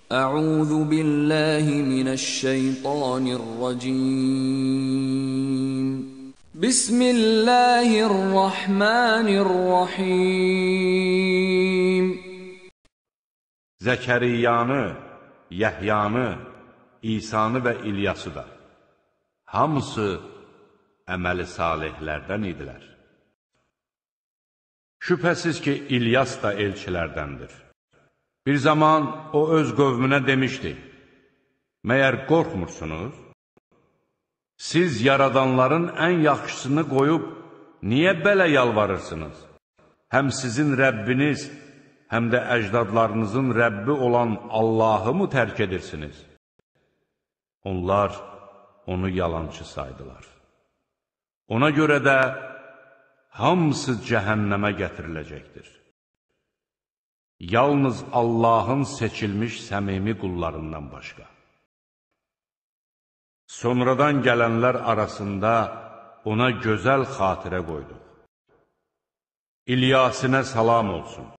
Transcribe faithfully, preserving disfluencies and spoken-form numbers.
أعوذ بالله من الشيطان الرجيم بسم الله الرحمن الرحيم Zəkəriyanı, Yəhyanı, İsanı və İlyası da, hamısı əməli salihlərdən idilər. Şübhəsiz ki, İlyas da elçilərdəndir. Bir zaman o öz qövmünə demişdi, məyər qorxmursunuz? Siz yaradanların ən yaxşısını qoyub, niyə belə yalvarırsınız? Həm sizin Rəbbiniz, həm də əcdadlarınızın Rəbbi olan Allahı mı tərk edirsiniz? Onlar onu yalançı saydılar. Ona görə də hamısı cəhənnəmə gətiriləcəkdir. Yalnız Allahın seçilmiş səmimi qullarından başqa. Sonradan gələnlər arasında ona gözəl xatirə qoyduq. İlyasinə salam olsun.